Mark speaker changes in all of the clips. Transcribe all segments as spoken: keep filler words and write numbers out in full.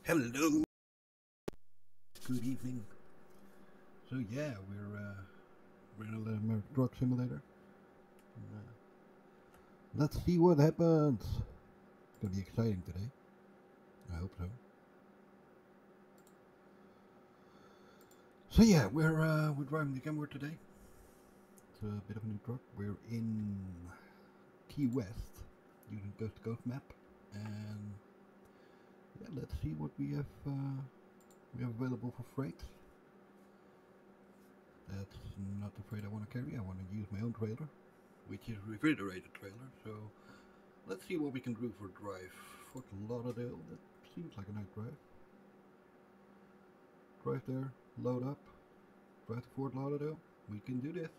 Speaker 1: Hello. Good evening. So yeah, we're uh, we're in a little truck simulator. And, uh, let's see what happens. It's gonna be exciting today. I hope so. So yeah, we're uh, we're driving the Kenworth today. It's a bit of a new truck. We're in Key West using Coast to Coast map, and yeah, let's see what we have uh, we have available for freight. That's not the freight I want to carry. I want to use my own trailer, which is a refrigerated trailer. So let's see what we can do for drive. Fort Lauderdale, that seems like a nice drive. Drive there, load up, drive to Fort Lauderdale. We can do this.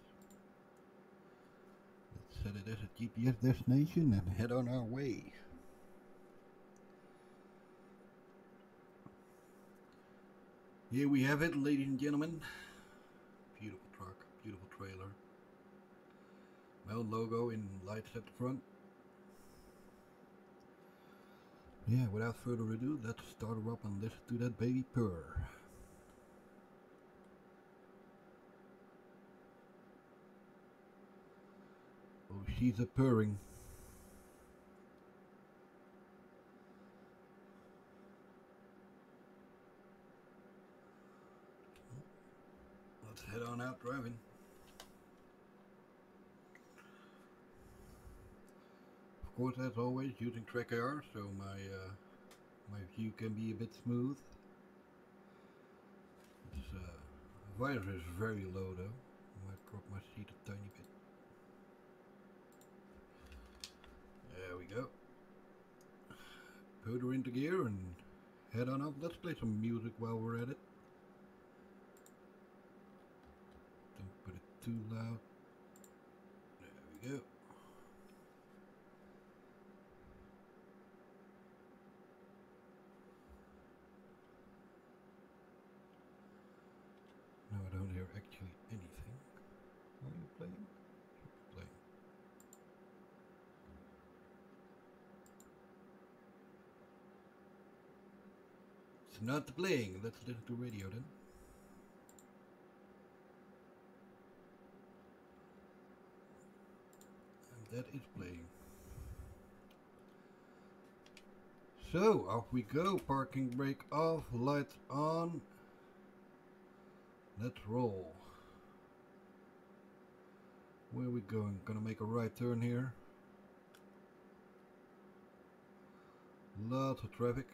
Speaker 1: Let's set it as a G P S destination and head on our way. Here we have it, ladies and gentlemen. Beautiful truck, beautiful trailer. My own logo in lights at the front. Yeah, without further ado, let's start her up and listen to that baby purr. Oh, she's a purring. Let's head on out driving. Of course, as always, using Trek A R, so my uh, my view can be a bit smooth. This uh, visor is very low though. I might drop my seat a tiny bit. There we go. Put her into gear and head on up. Let's play some music while we're at it. Don't put it too loud. There we go. No, I don't hear actually anything. Are you playing? Should be playing. It's not playing. Let's listen to radio then. And that is playing. So, off we go. Parking brake off, lights on. Let's roll. Where are we going? Gonna make a right turn here. Lots of traffic.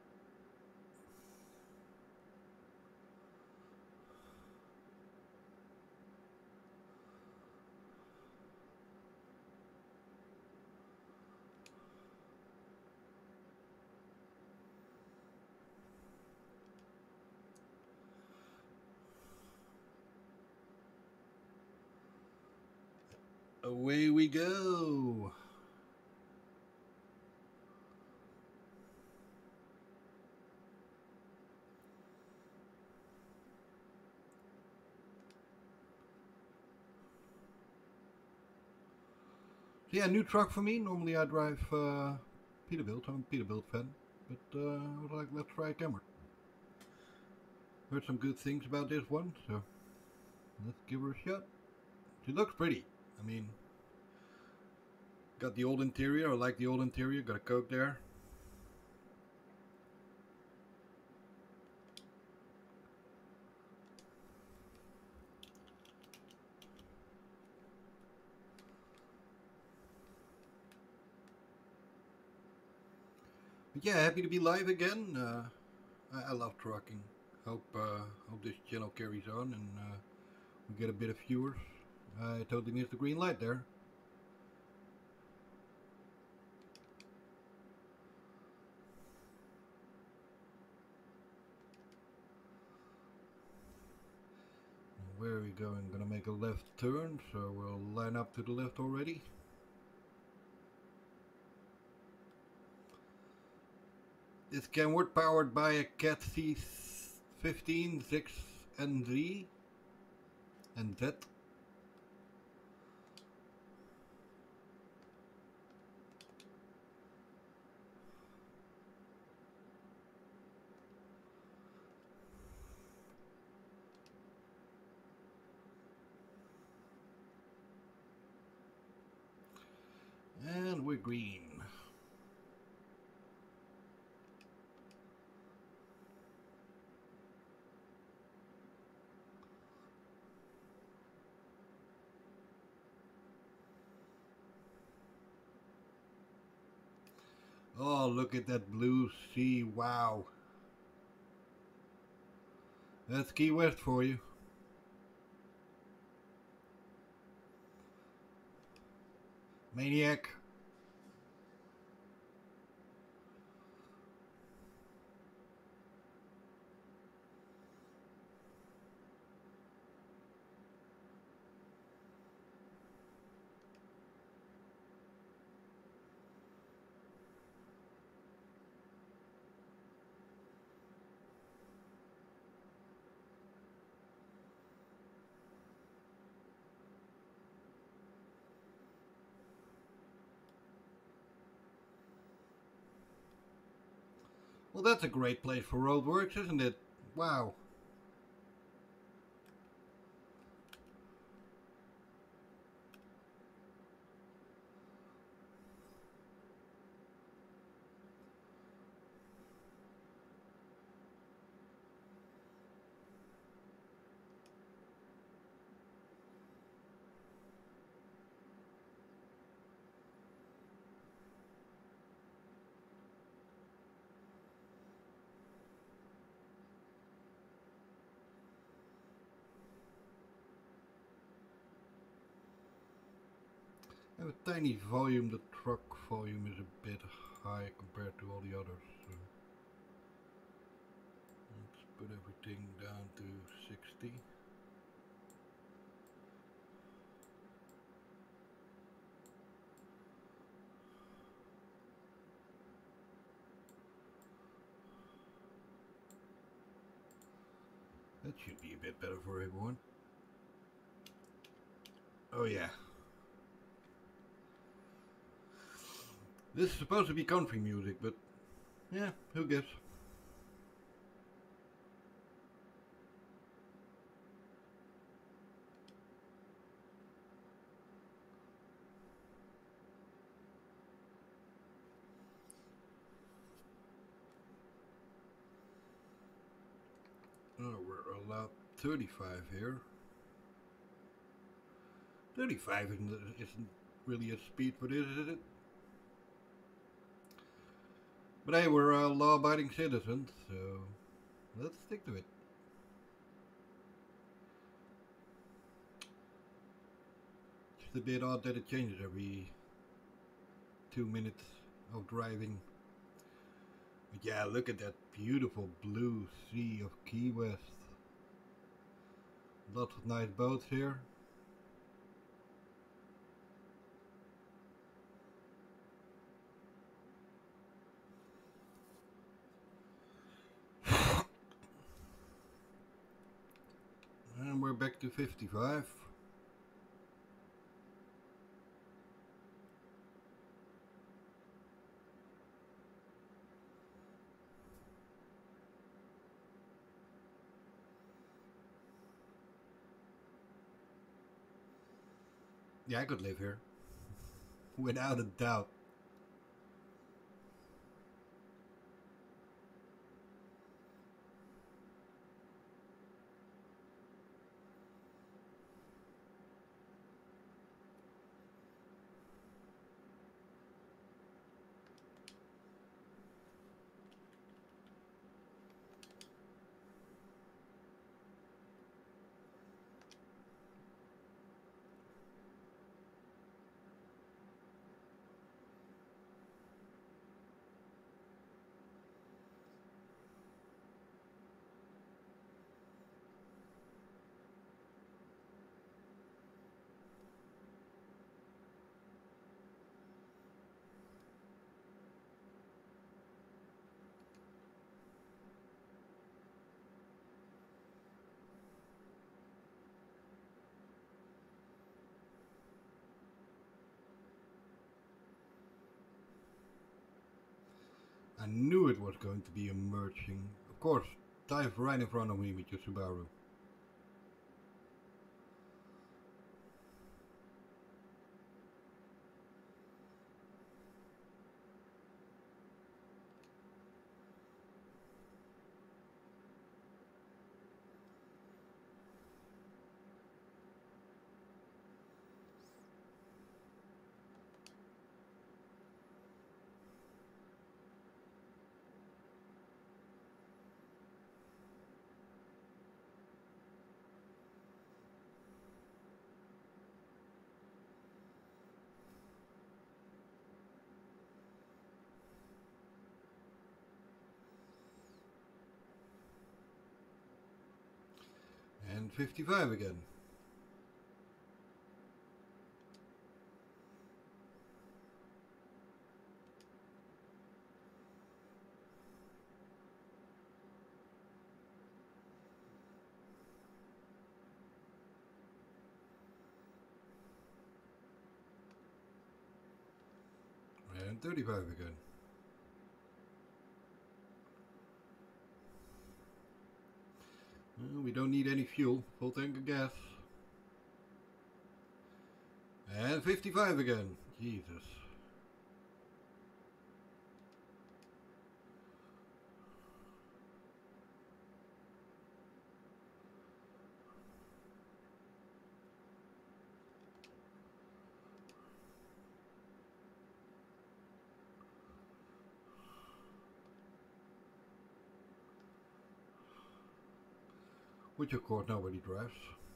Speaker 1: Away we go. So yeah, new truck for me. Normally I drive uh, Peterbilt. I'm a Peterbilt fan, but uh, I was like, let's try a Kenworth. Heard some good things about this one, so let's give her a shot. She looks pretty. I mean, got the old interior. I like the old interior. Got a Coke there. But yeah, happy to be live again. Uh, I, I love trucking. Hope uh, hope this channel carries on and uh, we get a bit of viewers. I totally missed the green light there. Where are we going? Gonna make a left turn, so we'll line up to the left already. This Kenworth powered by a Cat C fifteen six N Z and Z. And we're green. Oh, look at that blue sea. Wow. That's Key West for you. Maniac. Well, that's a great place for roadworks, isn't it? Wow. I have a tiny volume. The truck volume is a bit high compared to all the others. So let's put everything down to sixty. That should be a bit better for everyone. Oh yeah. This is supposed to be country music, but yeah, who gives? Oh, we're allowed thirty-five here. thirty-five isn't, isn't really a speed for this, is it? But hey, we're uh, law-abiding citizens, so let's stick to it. It's a bit odd that it changes every two minutes of driving. But yeah, look at that beautiful blue sea of Key West. Lots of nice boats here. And we're back to fifty-five. Yeah, I could live here. Without a doubt. I knew it was going to be emerging. Of course, dive right in front of me with your Subaru. And fifty-five again. And thirty-five again. Well, we don't need any fuel. Full tank of gas. And fifty-five again. Jesus. Which of course nobody drives.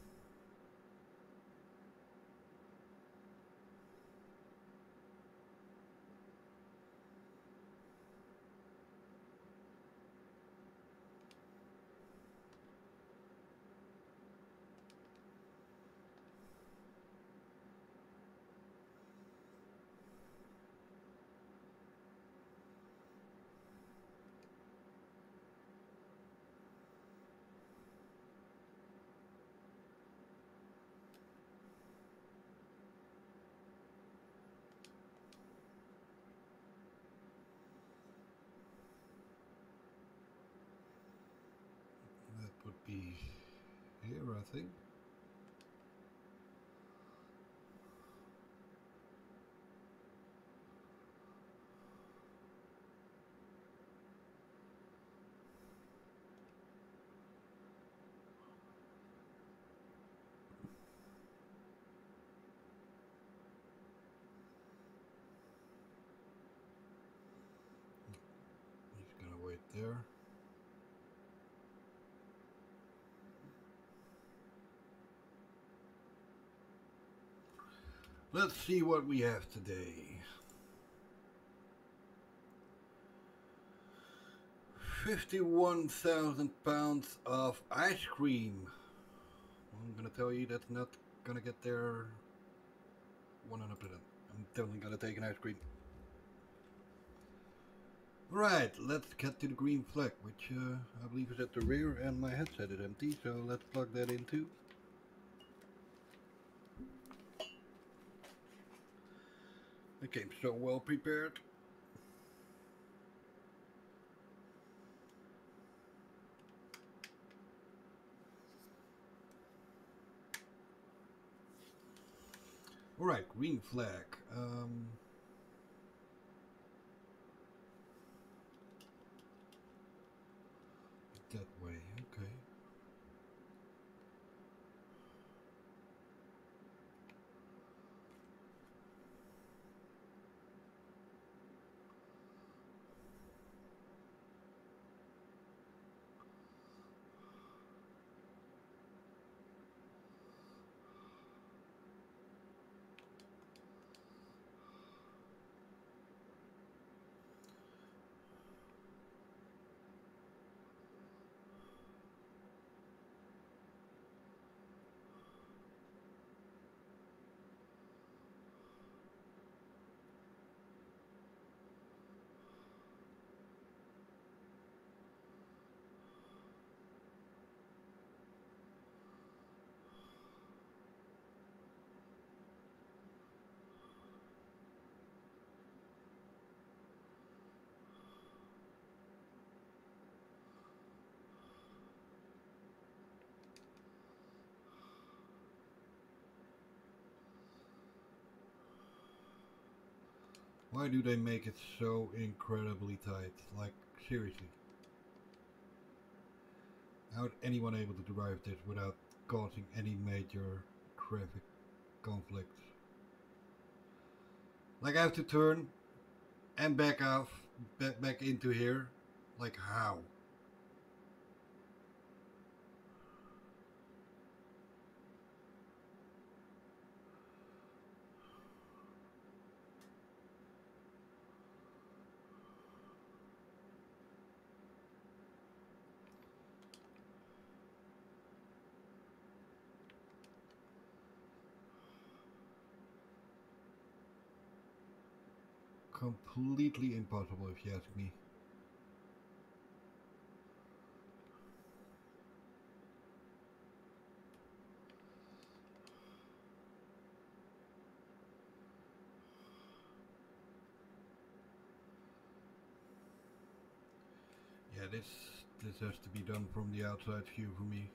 Speaker 1: That would be here, I think. He's gonna wait there. Let's see what we have today. fifty-one thousand pounds of ice cream. I'm gonna tell you that's not gonna get there one hundred percent. I'm definitely gonna take an ice cream. Right, let's get to the green flag, which uh, I believe is at the rear, and my headset is empty, so let's plug that in too. I came so well prepared. Alright, green flag. Um, that way, okay. Why do they make it so incredibly tight? Like, seriously. How's anyone able to drive this without causing any major traffic conflicts? Like, I have to turn and back off, back, back into here. Like, how? completely impossible if you ask me. Yeah, this this has to be done from the outside view for me.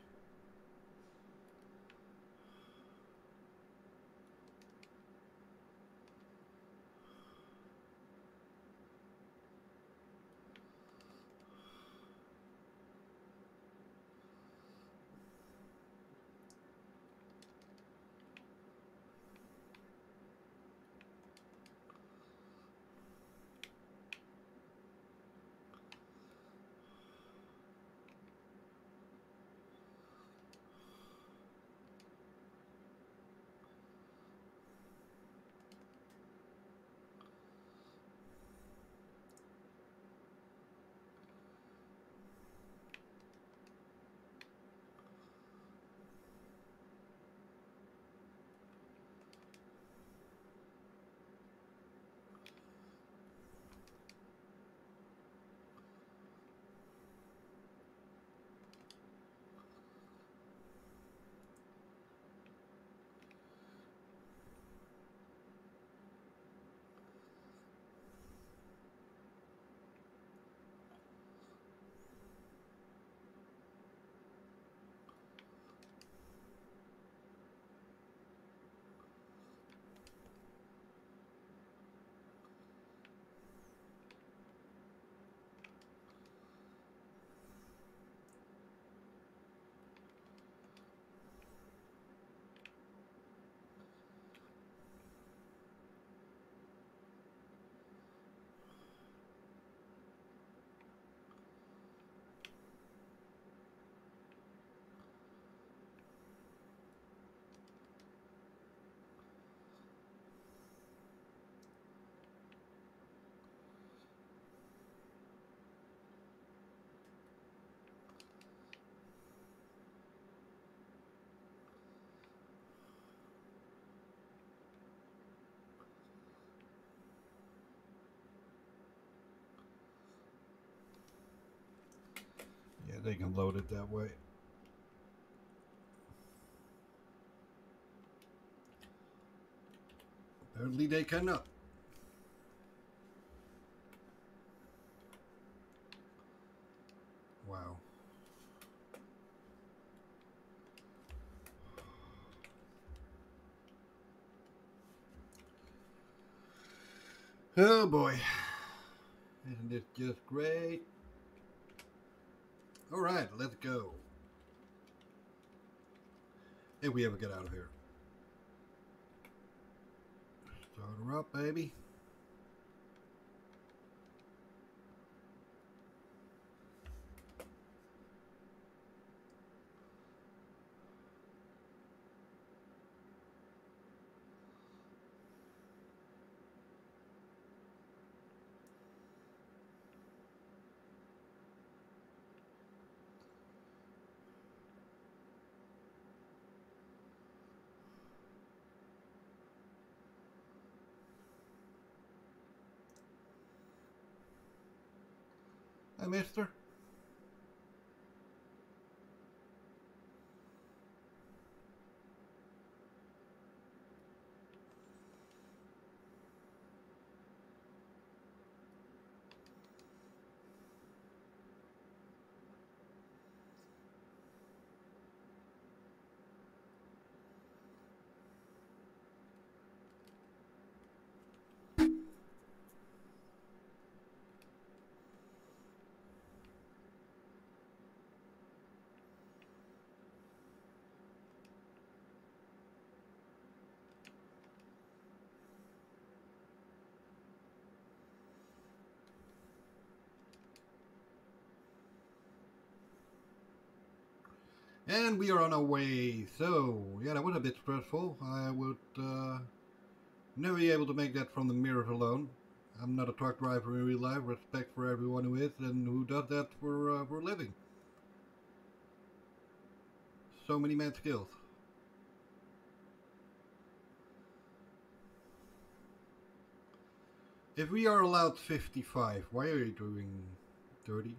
Speaker 1: Yeah, they can load it that way. Apparently they cannot. Wow. Oh boy. Isn't this just great? Alright, let's go. If we ever get out of here. Start her up, baby. Hi, mister. And we are on our way. So, yeah, that was a bit stressful. I would uh, never be able to make that from the mirrors alone. I'm not a truck driver in real life. Respect for everyone who is and who does that for, uh, for a living. So many mad skills. If we are allowed fifty-five, why are you doing thirty?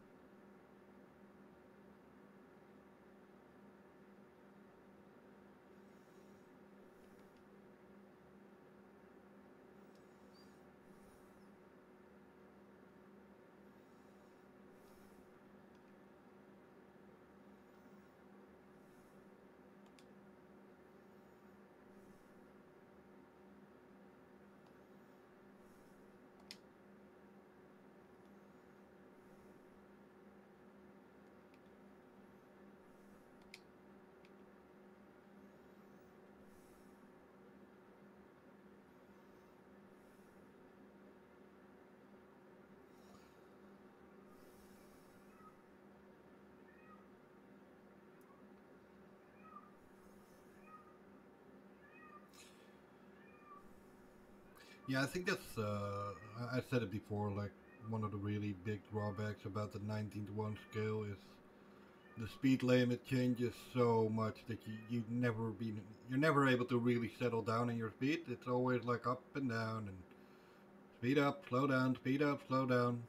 Speaker 1: Yeah, I think that's, uh, I I said it before, like, one of the really big drawbacks about the nineteen to one scale is the speed limit changes so much that you, you never been, you're never able to really settle down in your speed. It's always like up and down and speed up, slow down, speed up, slow down.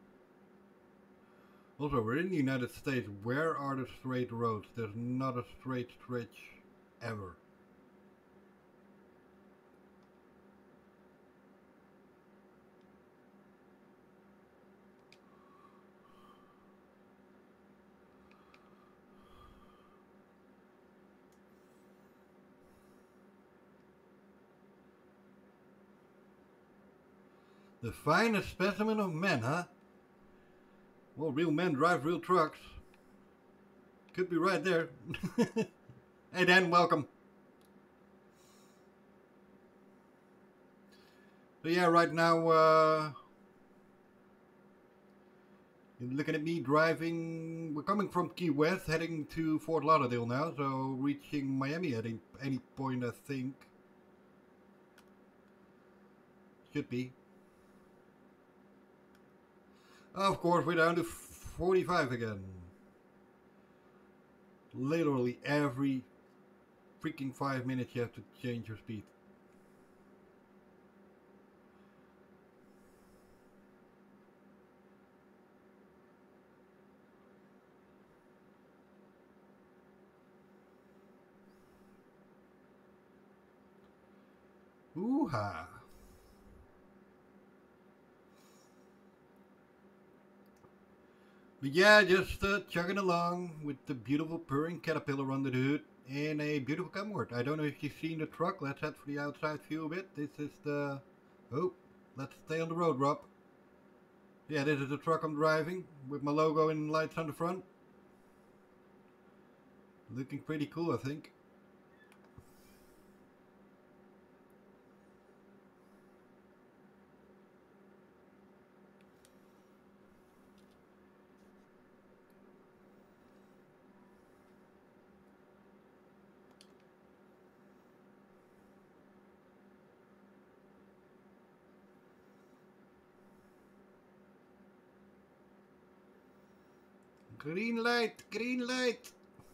Speaker 1: Also, we're in the United States. Where are the straight roads? There's not a straight stretch ever. The finest specimen of men, huh? Well, real men drive real trucks. Could be right there. Hey Dan, welcome. So yeah, right now, uh, you're looking at me driving. We're coming from Key West, heading to Fort Lauderdale now, so reaching Miami at any point, I think. Should be. Of course, we're down to forty-five again. Literally every freaking five minutes you have to change your speed. Ooh-ha. But yeah, just uh, chugging along with the beautiful purring Caterpillar under the hood in a beautiful Camward. I don't know if you've seen the truck. Let's head for the outside view a bit. This is the... Oh, let's stay on the road, Rob. Yeah, this is the truck I'm driving with my logo and lights on the front. Looking pretty cool, I think. Green light, green light.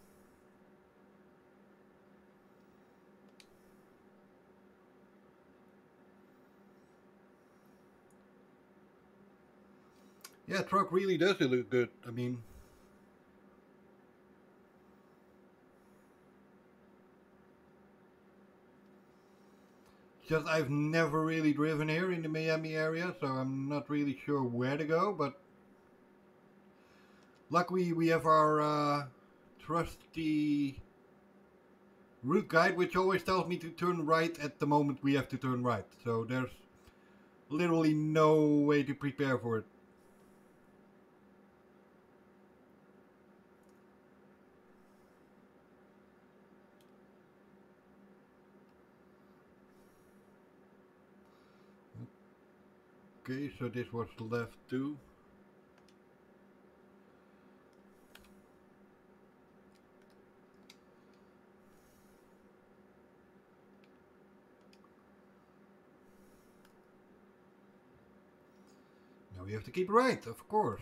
Speaker 1: Yeah, truck really does look good. I mean, just I've never really driven here in the Miami area, so I'm not really sure where to go, but luckily we have our uh, trusty route guide, which always tells me to turn right at the moment we have to turn right. So there's literally no way to prepare for it. Okay, so this was left too. Now we have to keep right, of course.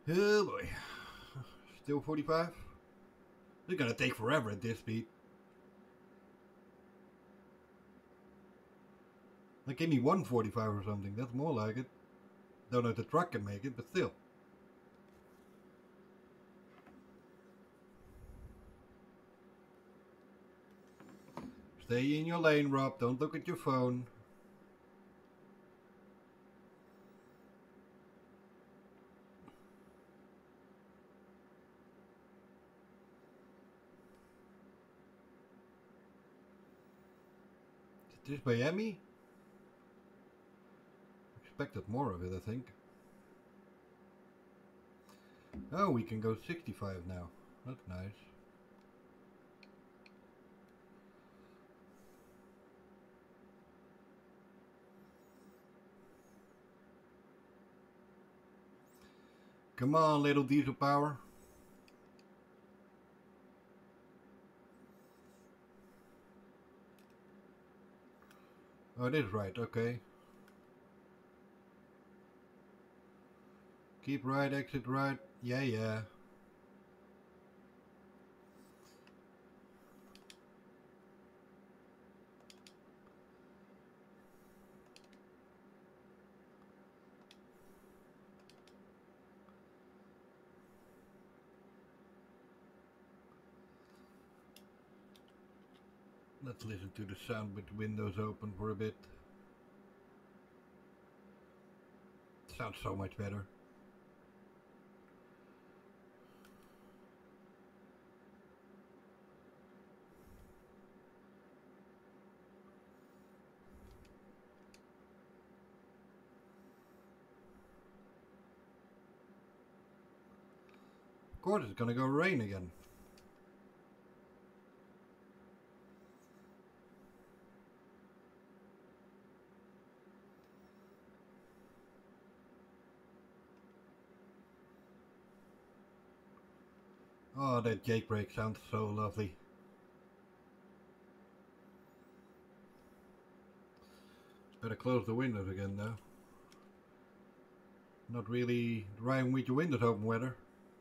Speaker 1: Oh boy. Still forty-five? They're gonna take forever at this speed. They gave me one forty-five or something. That's more like it. Don't know if the truck can make it, but still. Stay in your lane, Rob. Don't look at your phone. Is this Miami? Expected more of it, I think. Oh, we can go sixty-five now. That's nice. Come on, little diesel power. Oh, it is right, okay. Keep right, exit right. Yeah, yeah. Let's listen to the sound with the windows open for a bit. Sounds so much better. Of course it's gonna go rain again. Oh, that Jake brake sounds so lovely. Better close the windows again though. Not really driving with your windows open weather.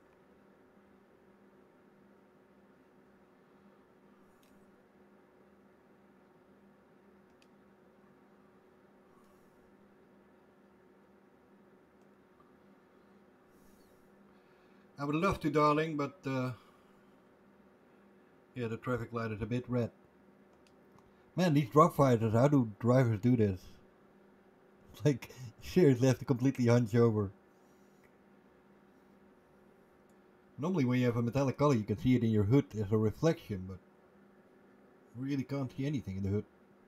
Speaker 1: I would love to, darling, but uh, yeah, the traffic light is a bit red. Man, these drop fighters, how do drivers do this? Like, seriously, have to completely hunch over. Normally when you have a metallic color, you can see it in your hood as a reflection, but you really can't see anything in the hood.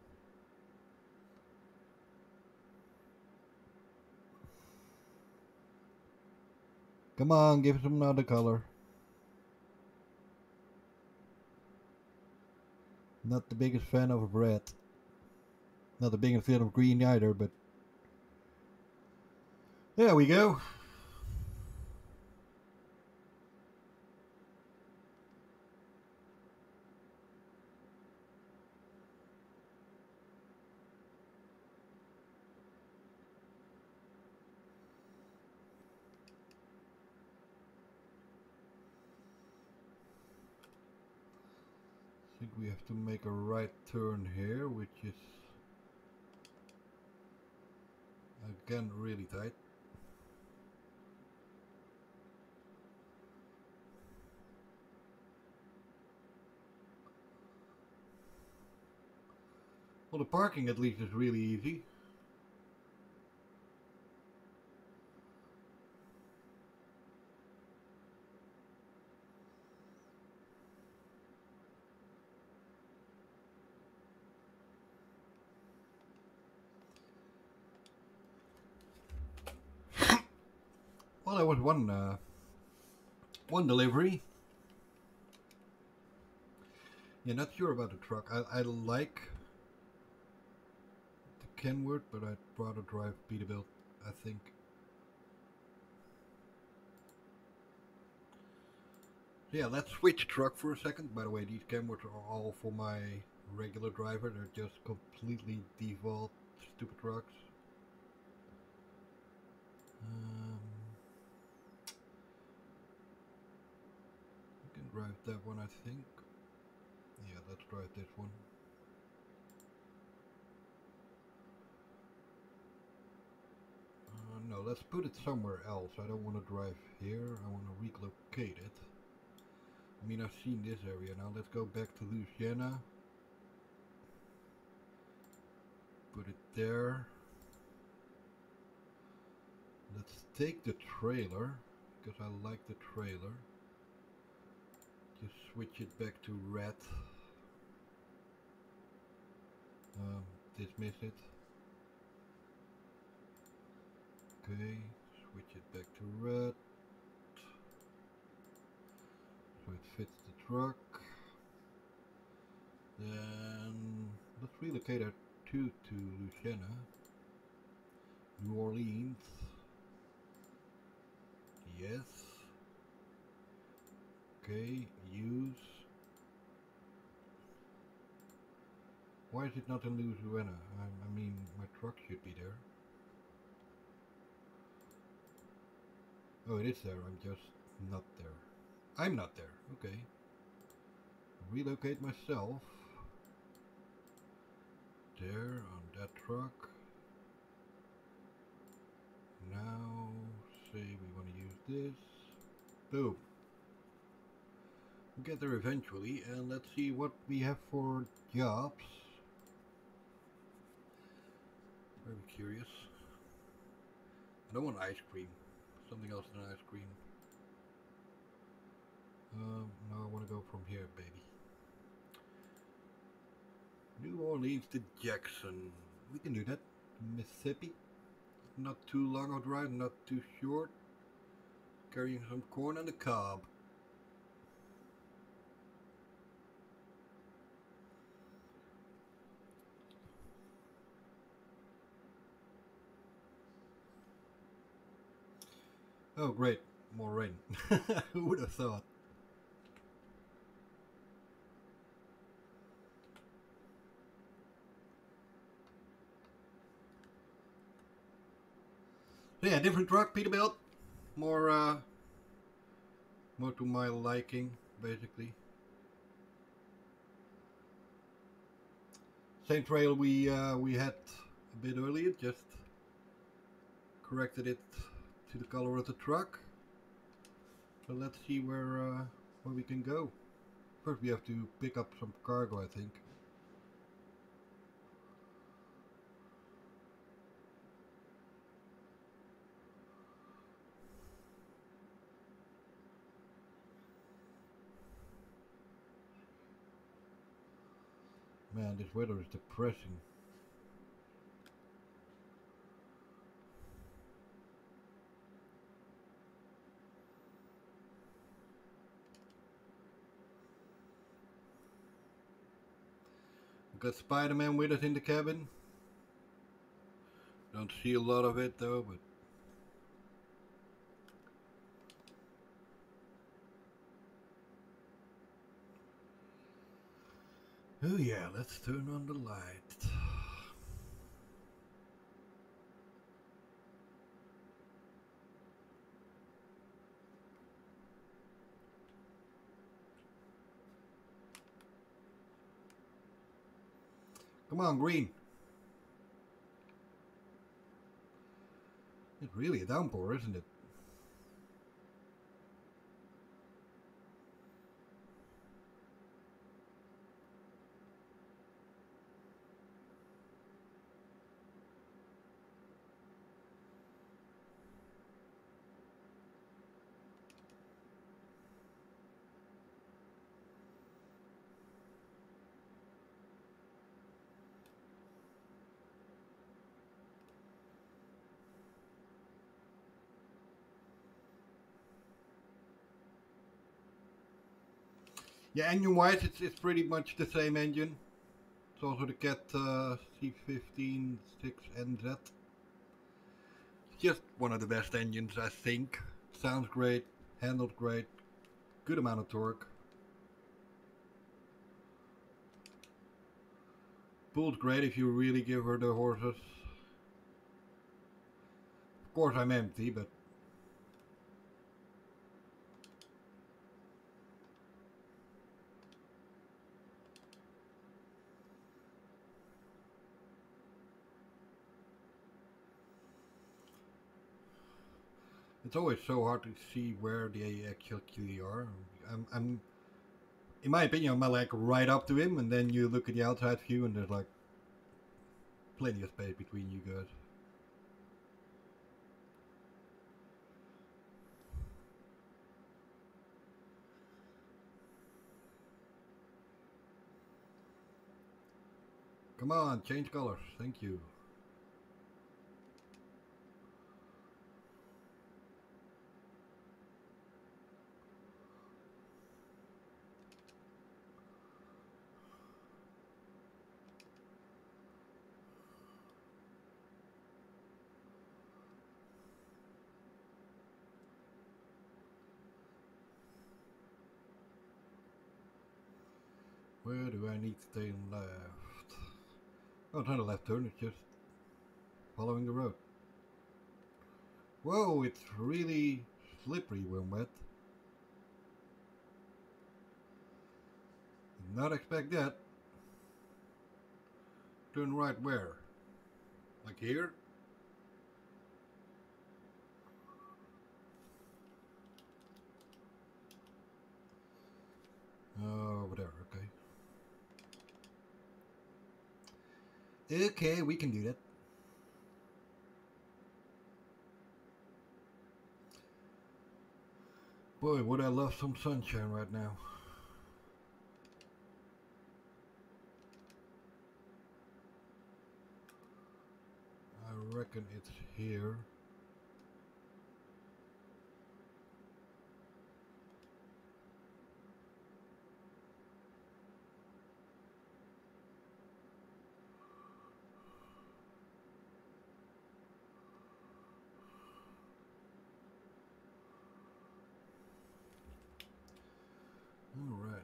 Speaker 1: Come on, give us another color. Not the biggest fan of red. Not the biggest fan of green either, but there we go. I think we have to make a right turn here, which is again really tight. Well, the parking at least is really easy. Well, there was one uh, one delivery. Yeah, not sure about the truck. I, I like the Kenworth, but I'd rather drive Peterbilt, I think. Yeah, let's switch truck for a second. By the way, these Kenworths are all for my regular driver. They're just completely default stupid trucks. Um, drive that one, I think. Yeah, let's drive this one. Uh, no, let's put it somewhere else. I don't want to drive here. I want to relocate it. I mean, I've seen this area now. Let's go back to Louisiana. Put it there. Let's take the trailer, because I like the trailer. Just switch it back to red. Um, dismiss it. Okay, switch it back to red. So it fits the truck. Then let's relocate our two to Louisiana. New Orleans. Yes. Okay, use. Why is it not in Louisiana? I, I mean, my truck should be there. Oh, it is there. I'm just not there. I'm not there. Okay. Relocate myself. There on that truck. Now, say we want to use this. Boom. We'll get there eventually, and let's see what we have for jobs. Very curious. I don't want ice cream. Something else than ice cream. Um, now I want to go from here, baby. New Orleans to Jackson. We can do that. Mississippi. Not too long a drive, not too short. Carrying some corn on the cob. Oh great, more rain. Who would have thought? So yeah, different truck, Peterbilt. More, uh, more to my liking, basically. Same trail we uh, we had a bit earlier, just corrected it to the color of the truck. So let's see where uh, where we can go. First, we have to pick up some cargo, I think. Man, this weather is depressing. We got Spider-Man with us in the cabin. Don't see a lot of it though, but oh yeah, let's turn on the light. Come on, green. It's really a downpour, isn't it? Yeah, engine-wise, it's, it's pretty much the same engine. It's also the Cat uh, C fifteen six N Z. It's just one of the best engines, I think. Sounds great, handled great, good amount of torque. Pulls great if you really give her the horses. Of course I'm empty, but... It's always so hard to see where they actually are. I'm, I'm, in my opinion, I'm like right up to him, and then you look at the outside view, and there's like plenty of space between you guys. Come on, change colors. Thank you. Where do I need to turn left? Oh, it's not a left turn, it's just following the road. Whoa, it's really slippery when wet. Did not expect that. Turn right where? Like here? Oh, over there, okay. Okay, we can do that. Boy, would I love some sunshine right now. I reckon it's here. Alright.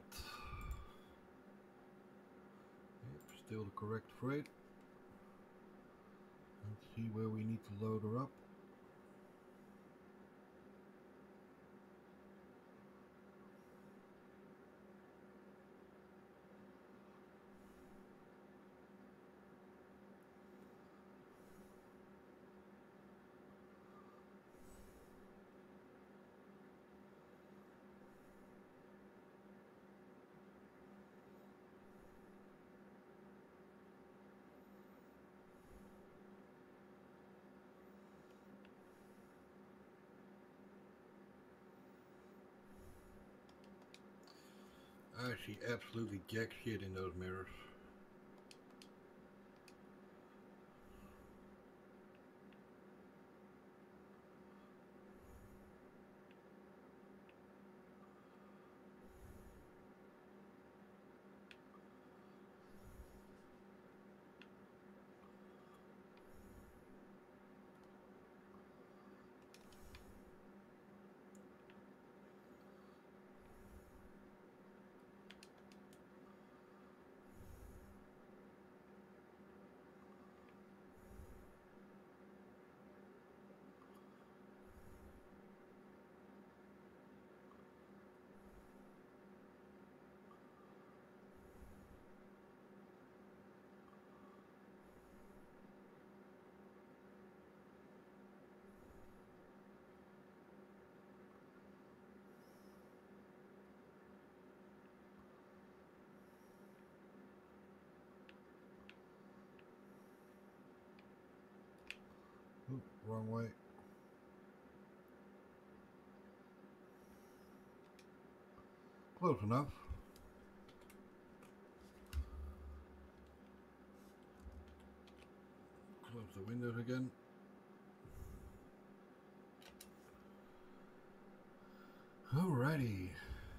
Speaker 1: Yep, still the correct freight. Let's see where we need to load her up. I see absolutely jack shit in those mirrors. Oop, wrong way. Close enough. Close the windows again. Alrighty.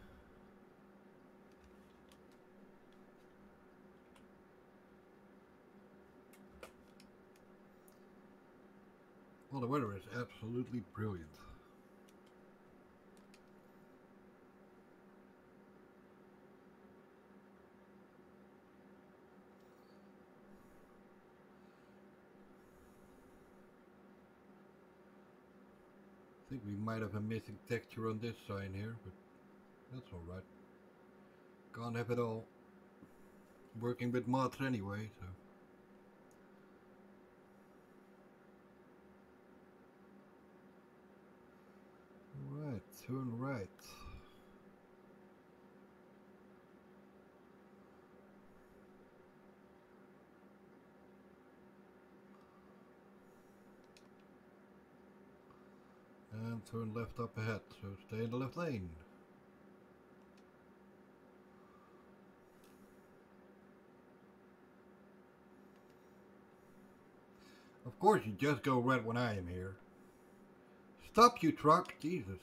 Speaker 1: Well, the weather is absolutely brilliant. I think we might have a missing texture on this sign here, but that's alright. Can't have it all. Working with mods anyway, so. turn right. And turn left up ahead, so stay in the left lane. Of course you just go red when I am here. Stop, you truck! Jesus.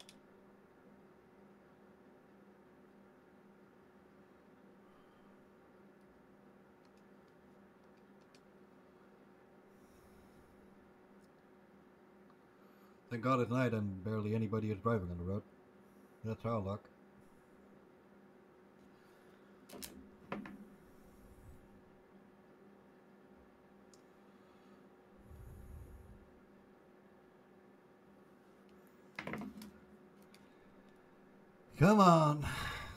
Speaker 1: Thank God it's night and barely anybody is driving on the road. That's our luck. Come on.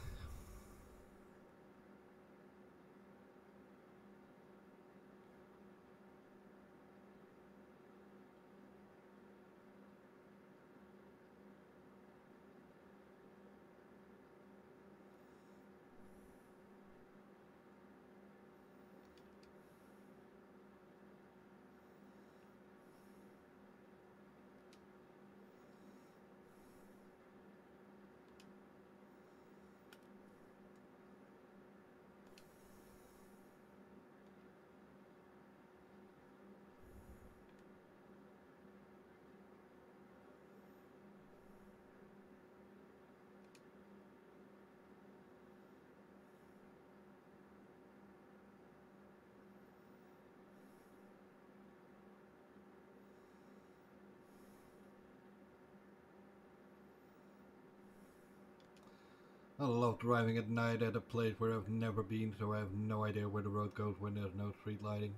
Speaker 1: I love driving at night at a place where I've never been, so I have no idea where the road goes when there's no street lighting.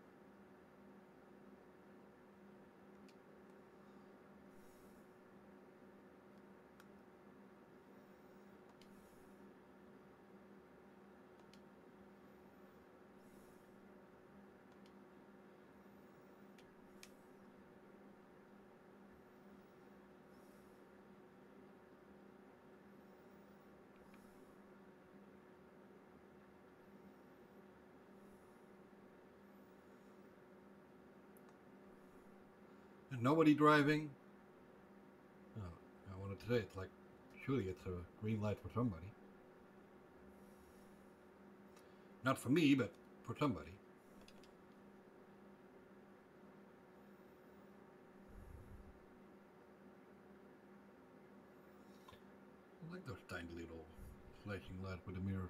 Speaker 1: And nobody driving. Oh, I wanted to say, it's like, surely it's a green light for somebody. Not for me, but for somebody. I like those tiny little flashing lights with the mirrors.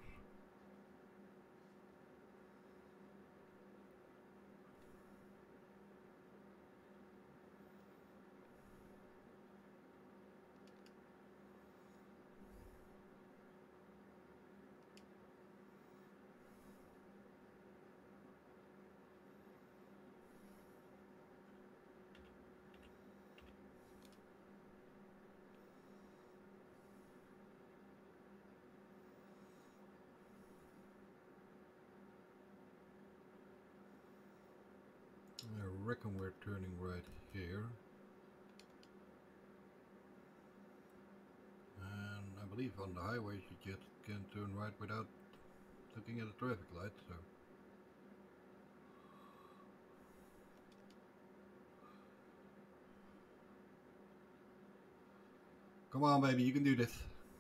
Speaker 1: I reckon we're turning right here. And I believe on the highways you just can turn right without looking at the traffic light, so. Come on, baby, you can do this.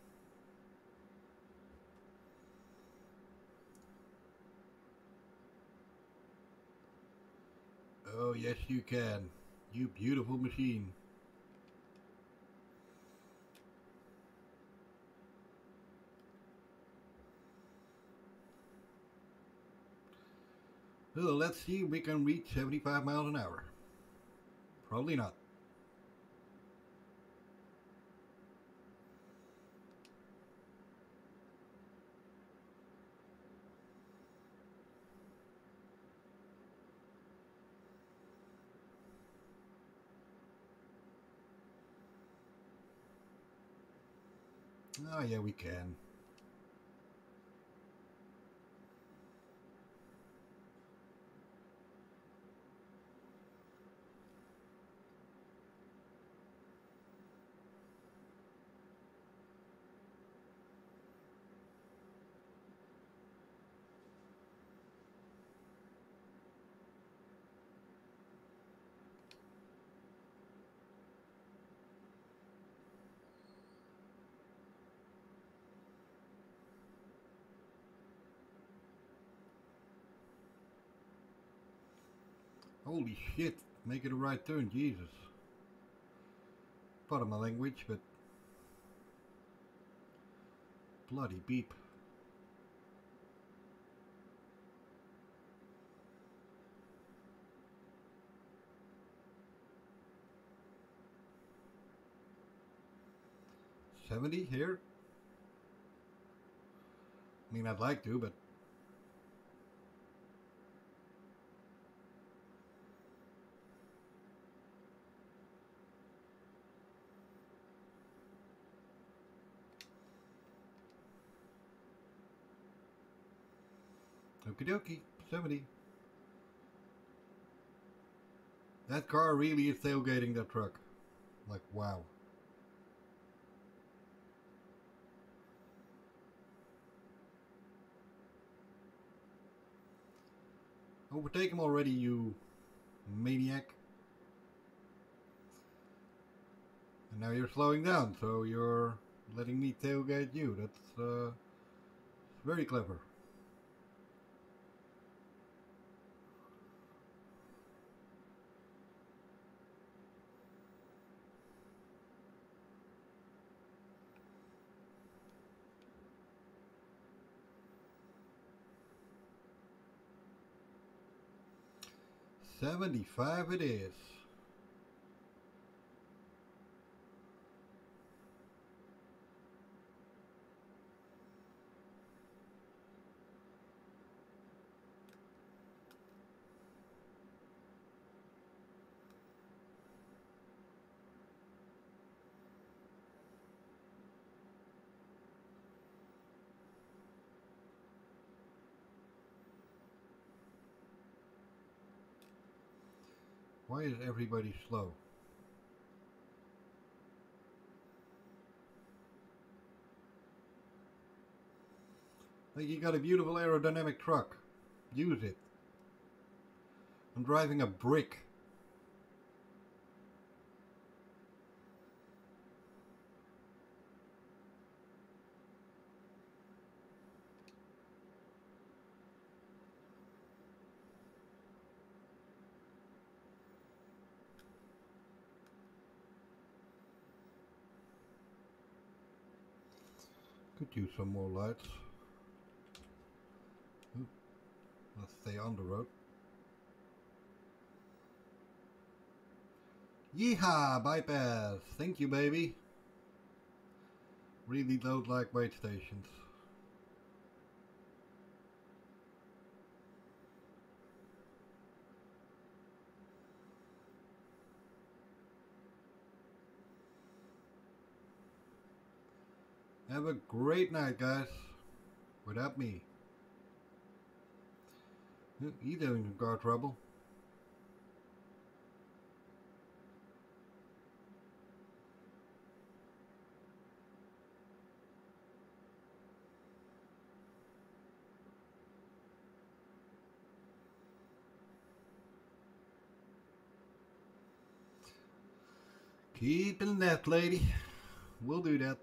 Speaker 1: Oh, yes, you can. You beautiful machine. Well, let's see if we can reach seventy-five miles an hour. Probably not. Oh, yeah, we can. Holy shit, make it a right turn, Jesus. Pardon my language, but bloody beep. seventy here? I mean, I'd like to, but okie dokie, seventy. That car really is tailgating that truck. Like, wow. Overtake him already, you maniac. And now you're slowing down, so you're letting me tailgate you. That's uh, very clever. seventy-five it is. Why is everybody slow? Like, you got a beautiful aerodynamic truck. Use it. I'm driving a brick. Could use some more lights. Ooh, let's stay on the road. Yeehaw! Bypass! Thank you, baby. Really don't like wait stations. Have a great night, guys. Without me. He's having car trouble. Keep in left, lady. We'll do that.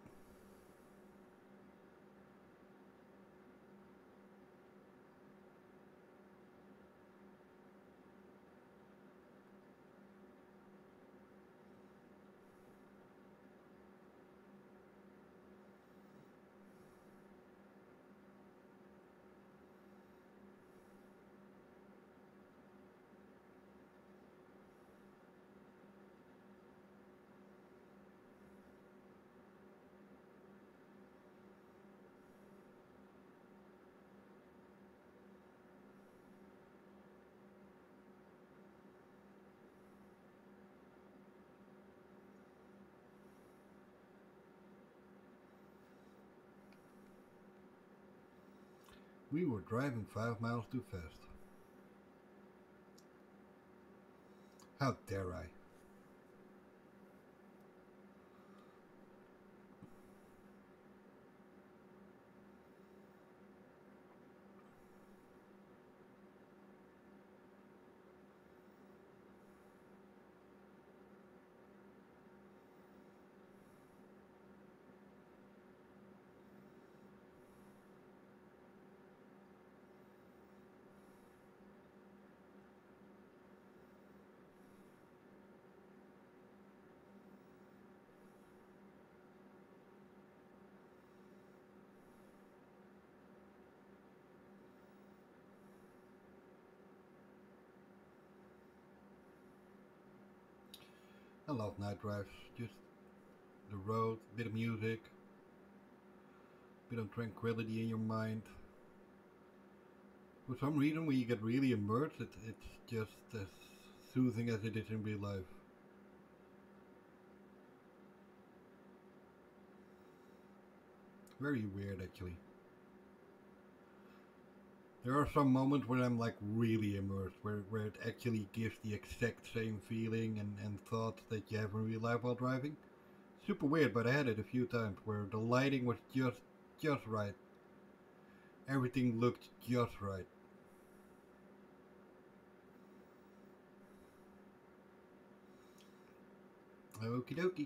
Speaker 1: We were driving five miles too fast. How dare I? I love night drives. Just the road, bit of music, bit of tranquility in your mind. For some reason, when you get really immersed, it, it's just as soothing as it is in real life. Very weird, actually. There are some moments where I'm like really immersed, where, where it actually gives the exact same feeling and, and thoughts that you have in real life while driving. Super weird, but I had it a few times where the lighting was just, just right. Everything looked just right. Okie dokie.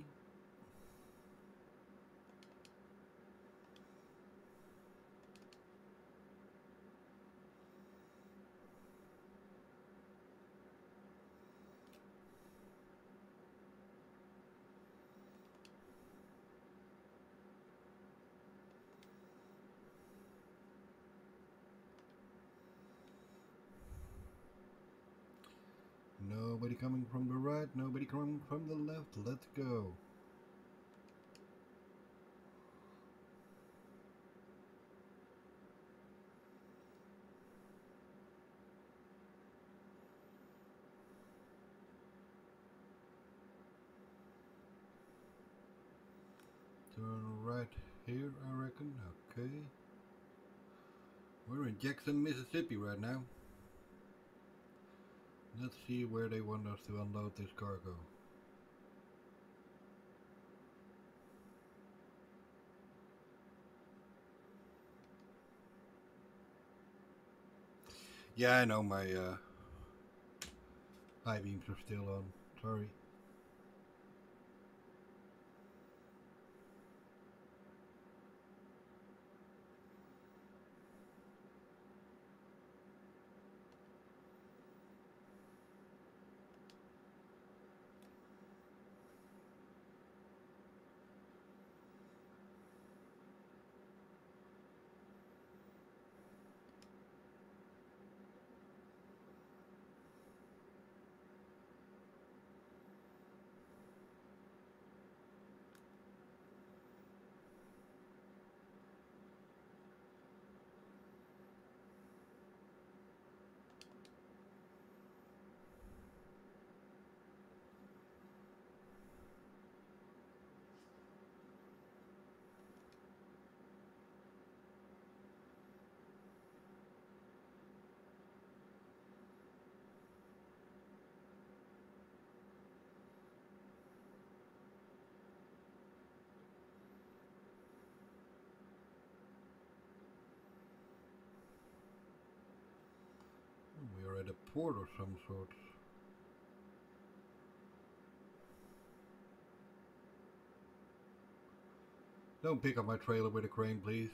Speaker 1: Nobody coming from the right, nobody coming from the left. Let's go. Turn right here, I reckon. Okay. We're in Jackson, Mississippi right now. Let's see where they want us to unload this cargo. Yeah, I know my uh, high beams are still on. Sorry. We are at a port of some sort. Don't pick up my trailer with a crane, please.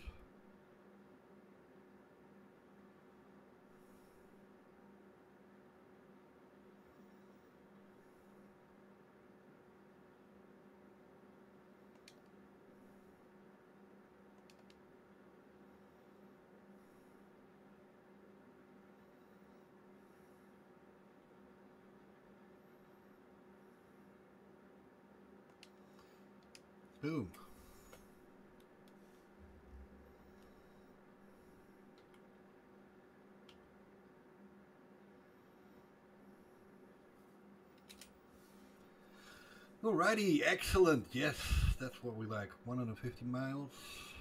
Speaker 1: Boom. Alrighty, excellent. Yes, that's what we like. one hundred fifty miles.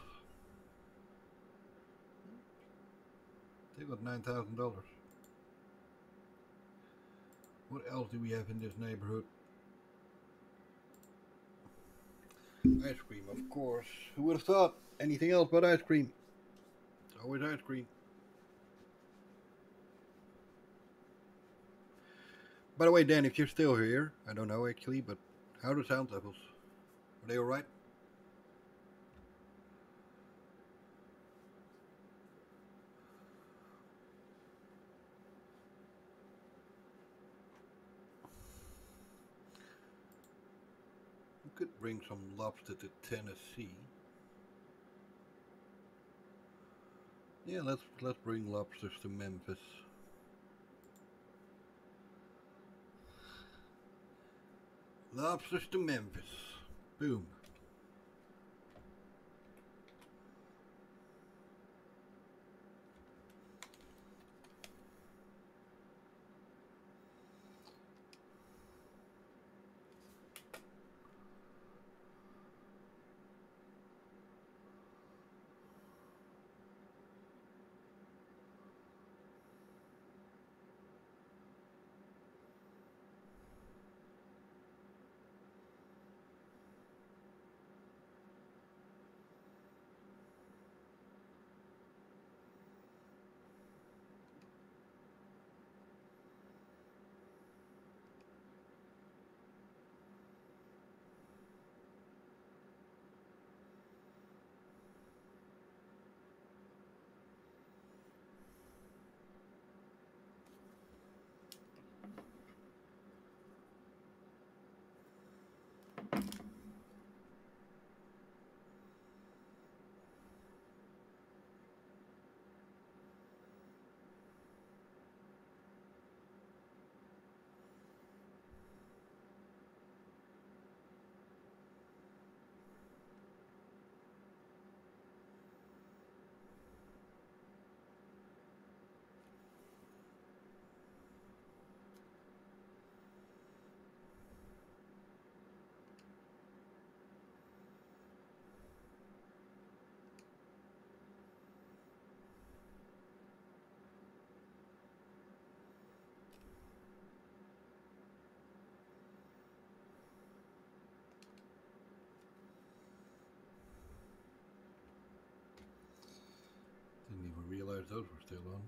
Speaker 1: They got nine thousand dollars. What else do we have in this neighborhood? Ice cream, of course. Who would have thought anything else but ice cream? It's always ice cream. By the way, Dan, if you're still here, I don't know actually, but how are the sound levels? Are they alright? We could bring some lobster to Tennessee. Yeah, let's let's bring lobsters to Memphis. Lobsters to Memphis. Boom. Didn't even realize those were still on.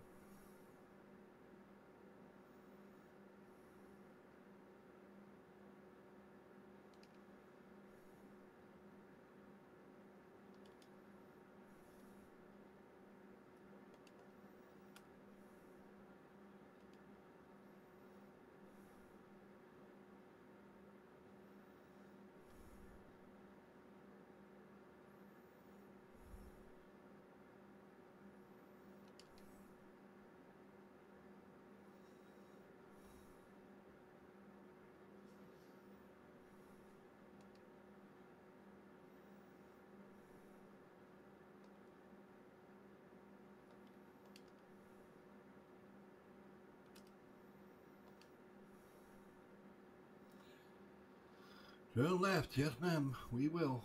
Speaker 1: Turn left, yes ma'am, we will.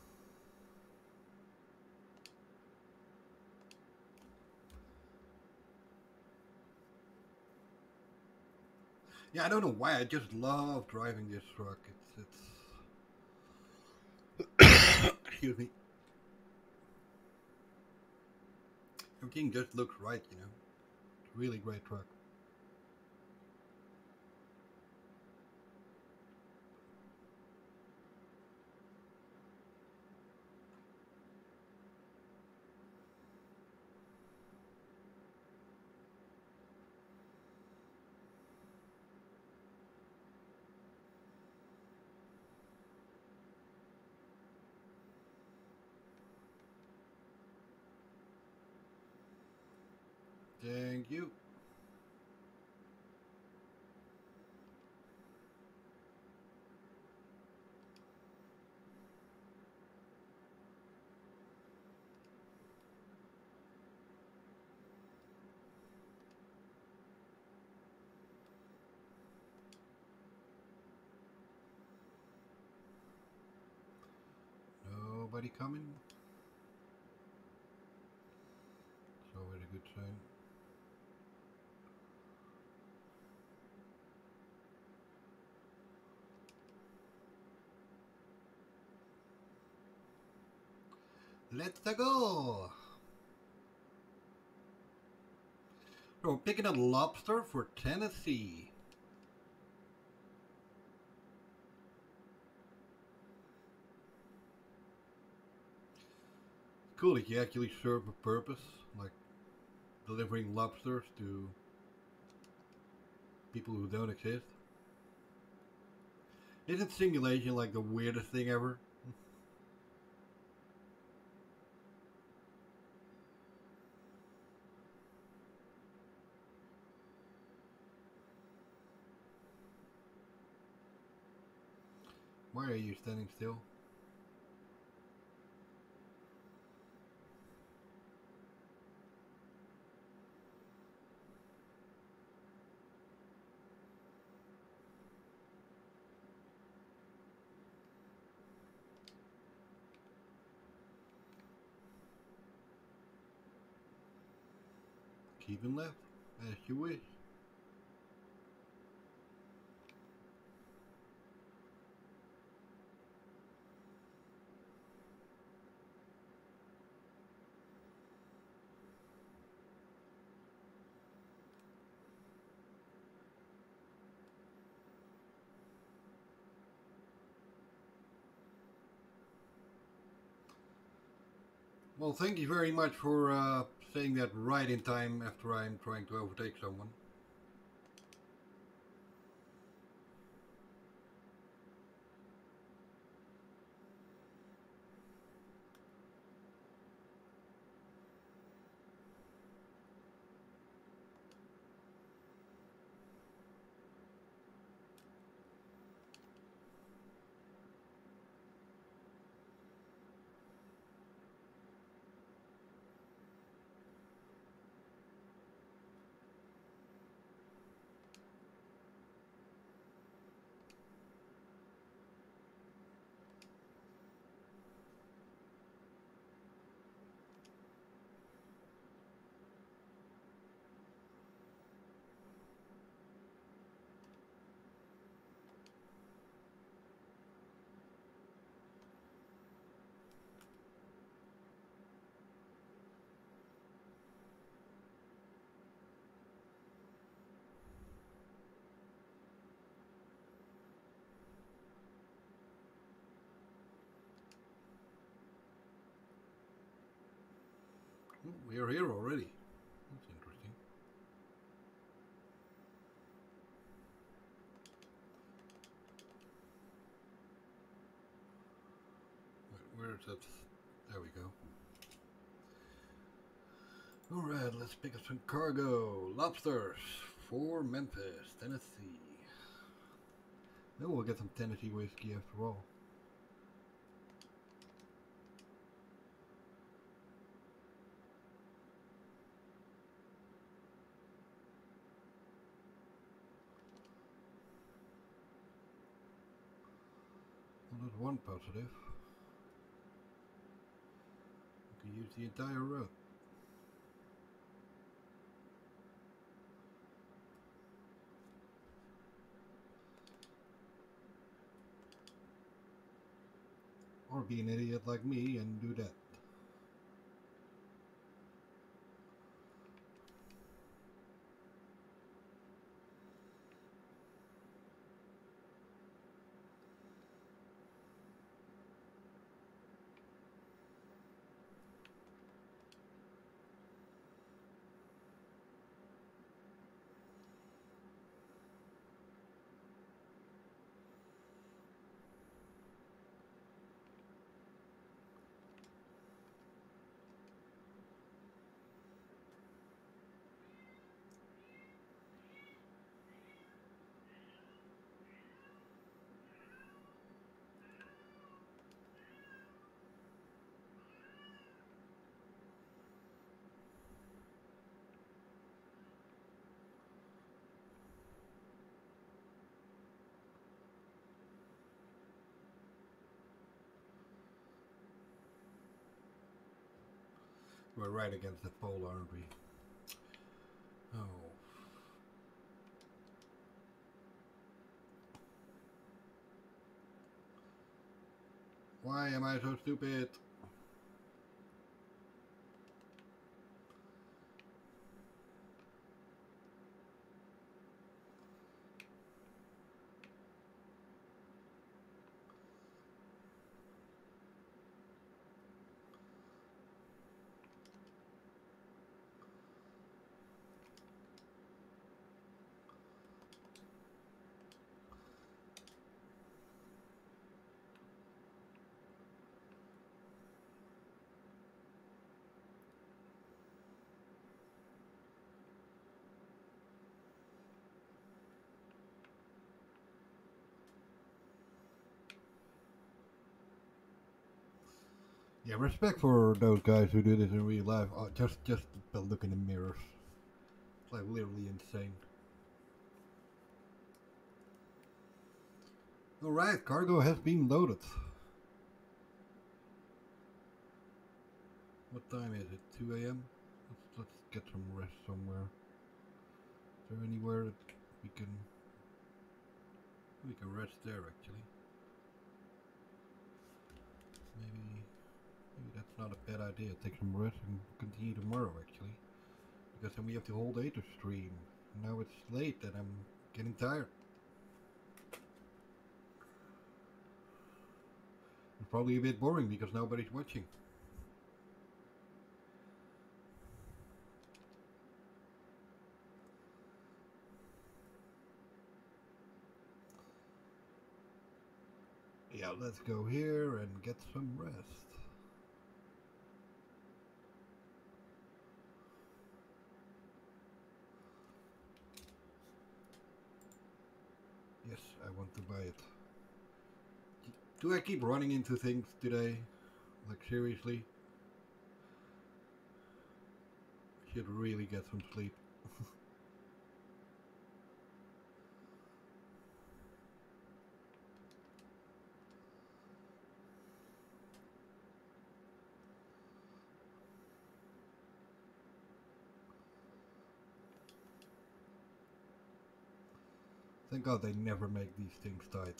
Speaker 1: Yeah, I don't know why, I just love driving this truck. It's, it's... Excuse me. Everything just looks right, you know. It's a really great truck. Thank you. Nobody coming? It's always a good sign. Let's go! So we're picking up lobster for Tennessee. Cool that you actually serve a purpose, like delivering lobsters to people who don't exist. Isn't simulation like the weirdest thing ever? Why are you standing still? Keep him left, as you wish. Well, thank you very much for uh, saying that right in time after I'm trying to overtake someone. Oh, we are here already. That's interesting. Wait, where is that? There we go. Alright, let's pick up some cargo. Lobsters for Memphis, Tennessee. Maybe we'll get some Tennessee whiskey after all. Well, that's one positive. We can use the entire road. Or be an idiot like me and do that. We're right against the pole, aren't we? Oh. Why am I so stupid? Yeah, respect for those guys who do this in real life. Oh, just, just the look in the mirrors. It's like literally insane. Alright, cargo has been loaded. What time is it? two A M? Let's, let's get some rest somewhere. Is there anywhere that we can... We can rest there actually. Maybe... Maybe that's not a bad idea. Take some rest and continue tomorrow actually. Because then we have the whole day to stream. Now it's late and I'm getting tired. It's probably a bit boring because nobody's watching. Yeah, let's go here and get some rest. Yes, I want to buy it. Do I keep running into things today? Like seriously? Should really get some sleep. Thank God they never make these things tight.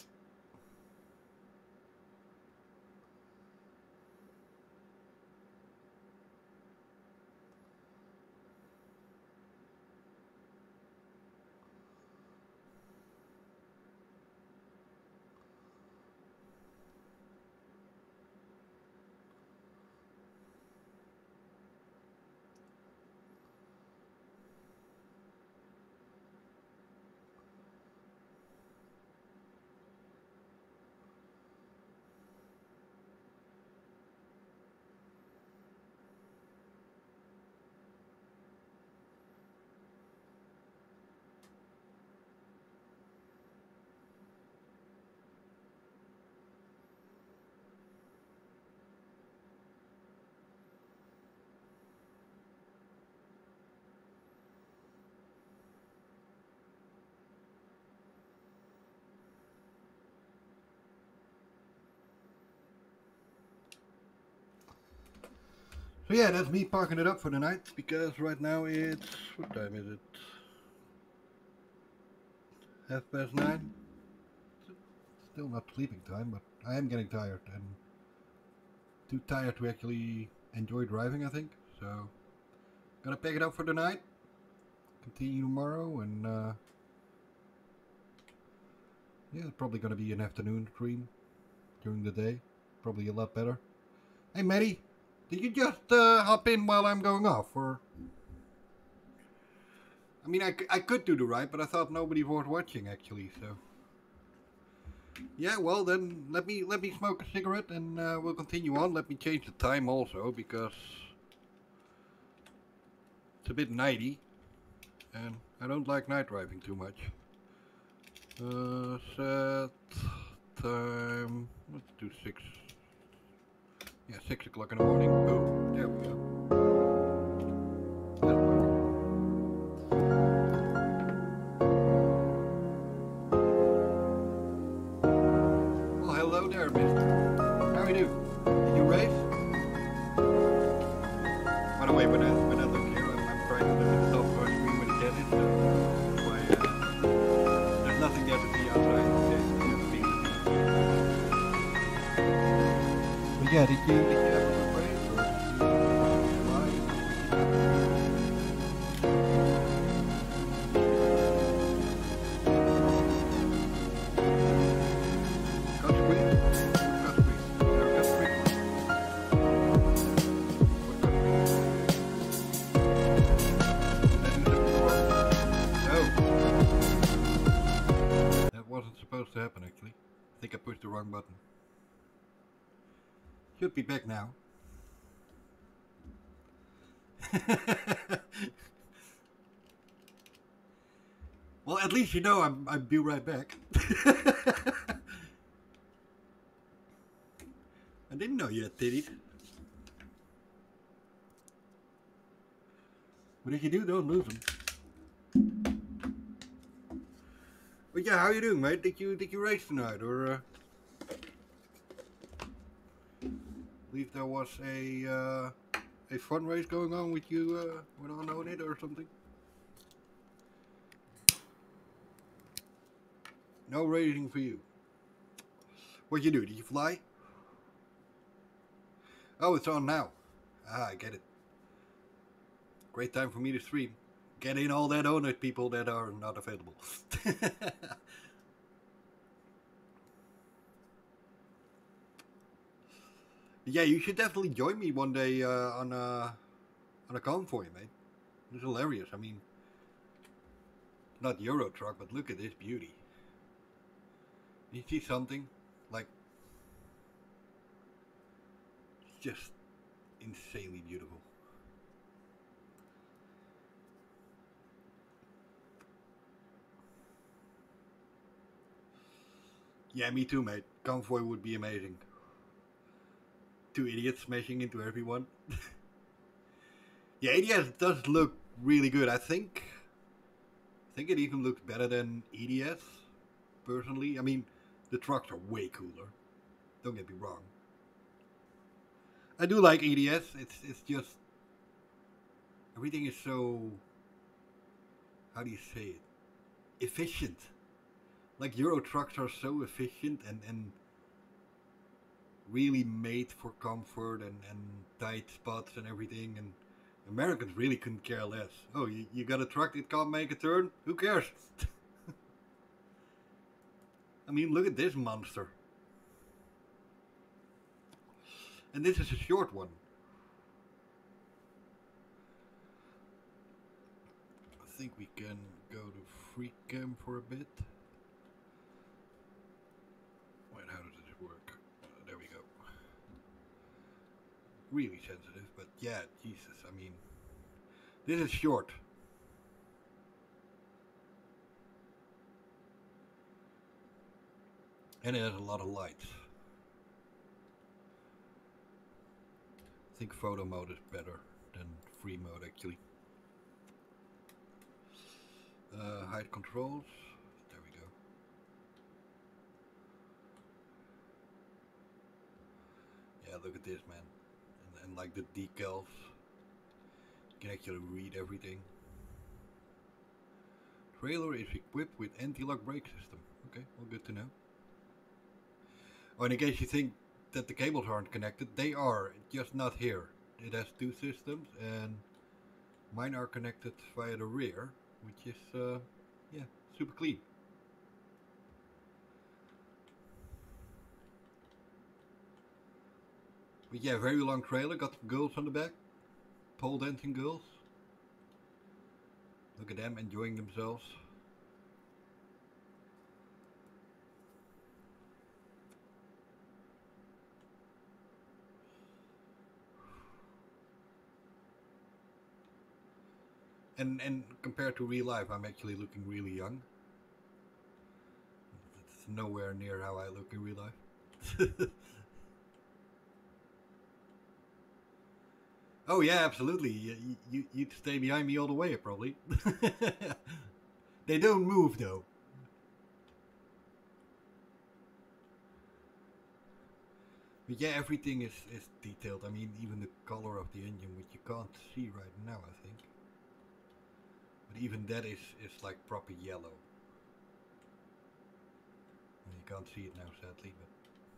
Speaker 1: So yeah, that's me parking it up for the night, because right now it's, what time is it? Half past nine? Still not sleeping time, but I am getting tired, and too tired to actually enjoy driving, I think. So, gonna pick it up for the night, continue tomorrow, and uh, yeah, it's probably gonna be an afternoon stream during the day. Probably a lot better. Hey, Maddie! Did you just uh, hop in while I'm going off, or? I mean, I, I could do the ride, but I thought nobody was watching actually. So, yeah, well then let me let me smoke a cigarette and uh, we'll continue on. Let me change the time also because it's a bit nighty, and I don't like night driving too much. Uh, set time. Let's do six. Yeah, six o'clock in the morning. Boom. There we go. Well, hello there, mister. How are you doing? Did you race? By the way, when I when I look here, I'm, I'm trying to look at the top of our screen with the cat in, so that's why uh, there's nothing there to see outside. Okay, but yeah, did you did you ever race? Supposed to happen actually. I think I pushed the wrong button. Should be back now. Well, at least you know I'm I'll be right back. I didn't know you had titties. But if you do, don't lose them. But yeah, how you doing, mate? Did you did you race tonight, or uh, I believe there was a uh, a fun race going on with you uh, without knowing it, or something? No racing for you. What'd you do? Did you fly? Oh, it's on now. Ah, I get it. Great time for me to stream. Get in all that Onit people that are not available. Yeah, you should definitely join me one day uh, on a on a convoy, mate. It's hilarious. I mean, not Euro Truck, but look at this beauty. You see something like it's just insanely beautiful. Yeah, me too, mate. Convoy would be amazing. Two idiots smashing into everyone. Yeah, A D S does look really good. I think I think it even looks better than E D S, personally. I mean, the trucks are way cooler. Don't get me wrong. I do like E D S. It's it's just everything is so, how do you say it? Efficient. Like Euro trucks are so efficient and, and really made for comfort and, and tight spots and everything, and Americans really couldn't care less. Oh, you, you got a truck that can't make a turn? Who cares? I mean, look at this monster. And this is a short one. I think we can go to free cam for a bit. Wait, how does this work? Uh, there we go. Really sensitive, but yeah, Jesus, I mean, this is short. And it has a lot of lights. I think photo mode is better than free mode, actually. Uh, hide controls. There we go. Yeah, look at this, man. And, and like the decals. You can actually read everything. Trailer is equipped with anti-lock brake system. Okay, well, good to know. Oh, and in case you think that the cables aren't connected, they are, just not here. It has two systems, and mine are connected via the rear, which is, uh, yeah, super clean. But yeah, very long trailer, got some girls on the back, pole dancing girls. Look at them enjoying themselves. And and compared to real life, I'm actually looking really young. It's nowhere near how I look in real life. Oh yeah, absolutely. You, you, you'd stay behind me all the way, probably. They don't move, though. But yeah, everything is, is detailed. I mean, even the color of the engine, which you can't see right now, I think. But even that is, is like proper yellow. You can't see it now, sadly, but...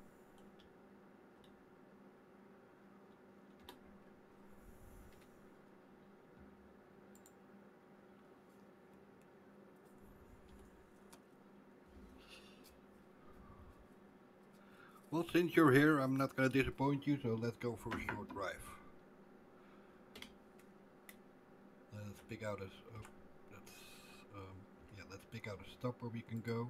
Speaker 1: Well, since you're here, I'm not gonna disappoint you, so let's go for a short drive. Let's pick out a... Oh, let's, um, yeah, let's pick out a stop where we can go.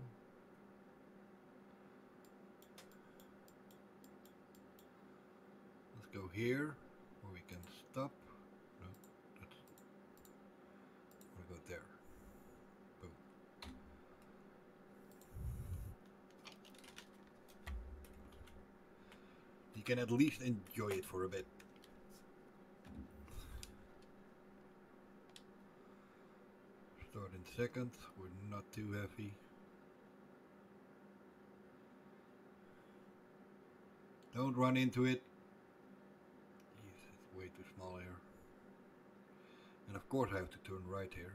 Speaker 1: Let's go here, where we can stop. No, that's... We'll go there. Boom. You can at least enjoy it for a bit. second. We're not too heavy. Don't run into it. Jeez, it's way too small here. And of course I have to turn right here.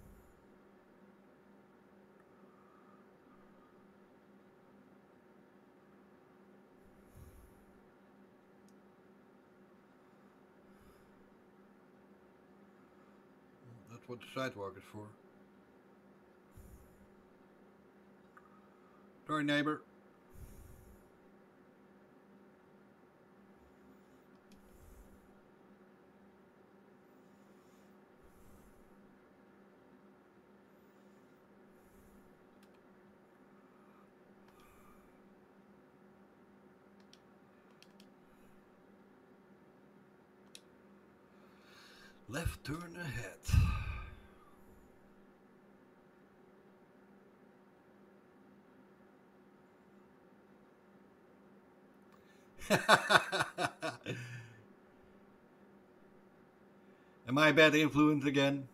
Speaker 1: Well, that's what the sidewalk is for. Sorry, neighbor. Left turn ahead. Am I a bad influence again?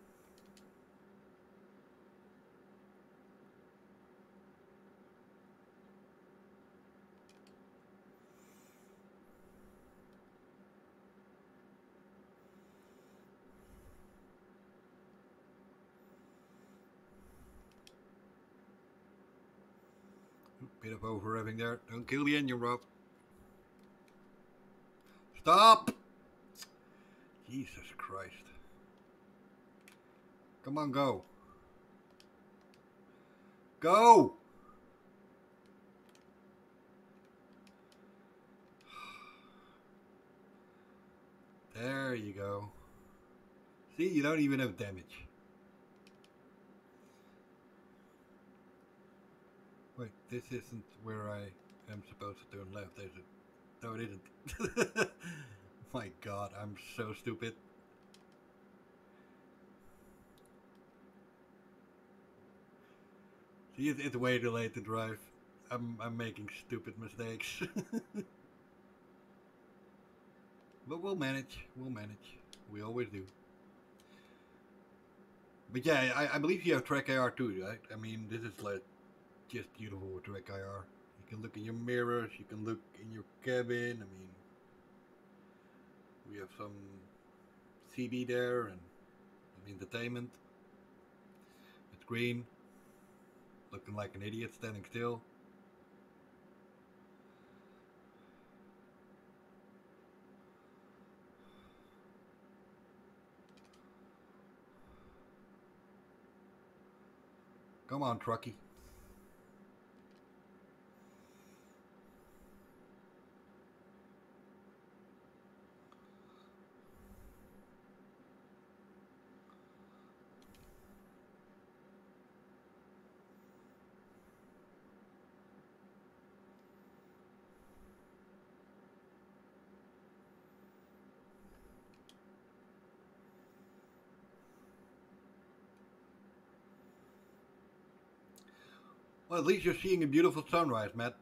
Speaker 1: Bit of over revving there. Don't kill the engine, Rob. Stop! Jesus Christ. Come on, go. Go! There you go. See, you don't even have damage. Wait, this isn't where I am supposed to turn left, is it? No, it isn't. My God, I'm so stupid. See, it's, it's way too late to drive. I'm, I'm making stupid mistakes. But we'll manage. We'll manage. We always do. But yeah, I, I believe you have Track I R too, right? I mean, this is like just beautiful with Track I R. You can look in your mirrors, you can look in your cabin. I mean, we have some C B there and entertainment. It's green, looking like an idiot standing still. Come on, trucky. Well, at least you're seeing a beautiful sunrise, Matt.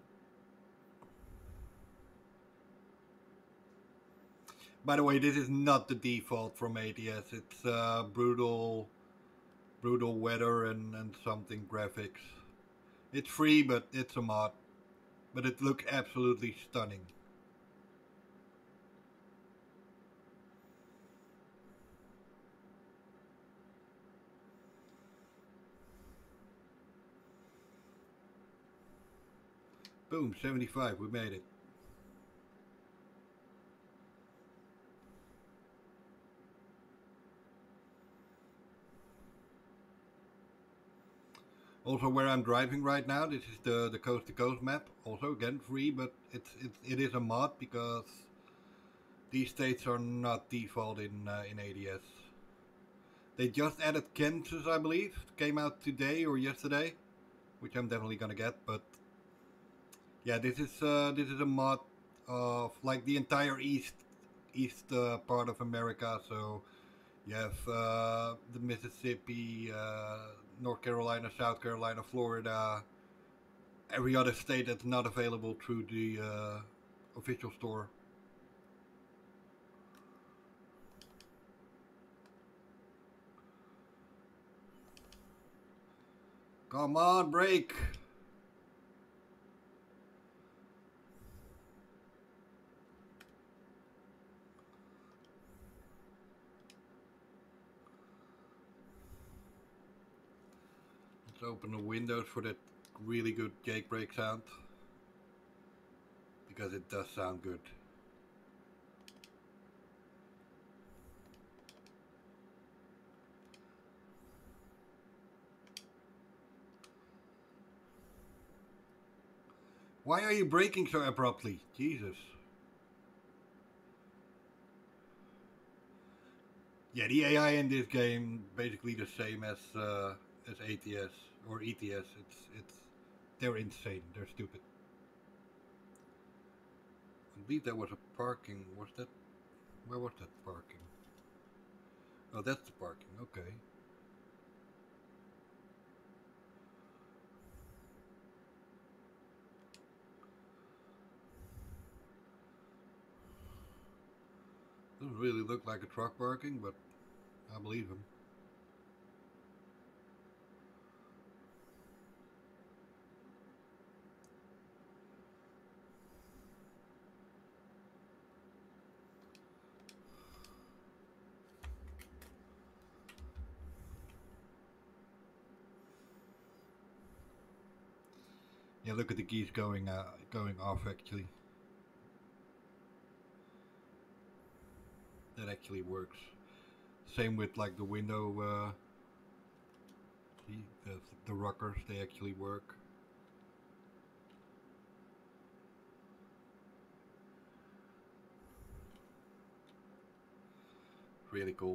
Speaker 1: By the way, this is not the default from A T S. It's uh, brutal, brutal weather and, and something graphics. It's free, but it's a mod. But it looks absolutely stunning. Boom, seventy-five, we made it. Also, where I'm driving right now, this is the, the coast to coast map. Also, again, free, but it's, it's, it is a mod because these states are not default in, uh, in A D S. They just added Kansas, I believe. It came out today or yesterday, which I'm definitely gonna get, but yeah, this is uh, this is a mod of like the entire east east uh, part of America. So you have uh, the Mississippi, uh, North Carolina, South Carolina, Florida, every other state that's not available through the uh, official store. Come on, break. Let's open the windows for that really good jake brake sound. Because it does sound good. Why are you braking so abruptly? Jesus. Yeah, the A I in this game basically the same as uh, as A T S or E T S. It's it's they're insane. They're stupid. I believe that was a parking. Was that? Where was that parking? Oh, that's the parking. Okay. Doesn't really look like a truck parking, but I believe him. Yeah, look at the keys going uh, going off actually. That actually works. Same with like the window, uh, the, the, the rockers, they actually work. Really cool.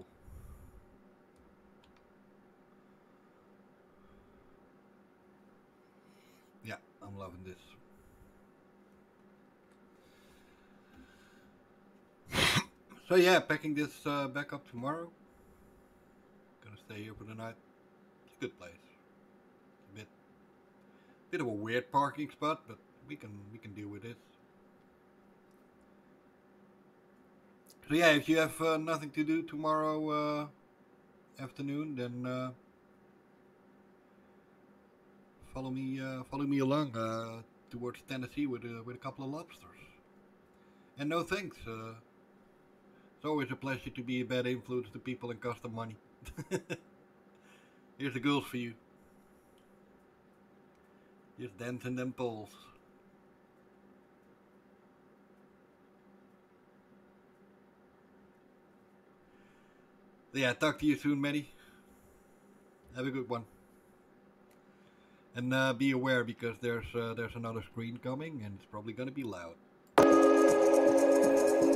Speaker 1: Yeah, I'm loving this. So yeah, packing this uh, back up tomorrow. Gonna stay here for the night. It's a good place. A bit, bit of a weird parking spot, but we can we can deal with this. So yeah, if you have uh, nothing to do tomorrow uh, afternoon, then uh, follow me uh, follow me along uh, towards Tennessee with uh, with a couple of lobsters. And no thanks. Uh, it's always a pleasure to be a bad influence to people and cost them money. Here's the girls for you. Just dancing them poles. Yeah, talk to you soon, Manny. Have a good one. And uh, be aware because there's uh, there's another screen coming and it's probably gonna be loud.